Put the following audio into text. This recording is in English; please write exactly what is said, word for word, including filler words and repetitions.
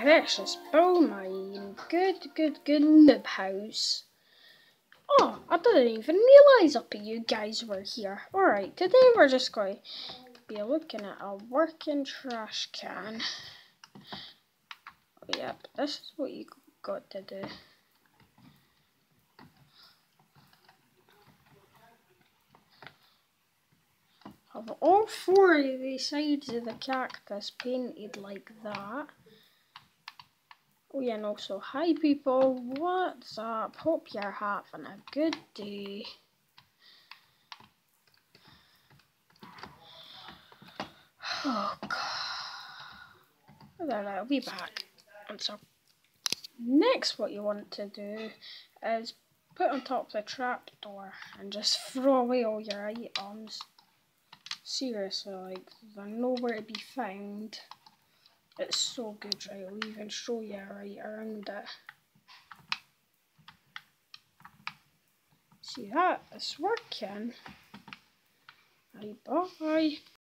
precious bone mine. Good, good, good noob house. Oh, I didn't even realise up you guys were here. Alright, today we're just going to be looking at a working trash can. Oh, yeah, but this is what you got to do. Have all four of the sides of the cactus painted like that. Oh yeah, and also, hi people, what's up? Hope you're having a good day. Oh god. There, I'll be back. And so, next what you want to do is put on top of the trapdoor and just throw away all your items. Seriously, like, they're nowhere to be found. It's so good, right? I'll even show you right around it. See that? It's working. Right, bye.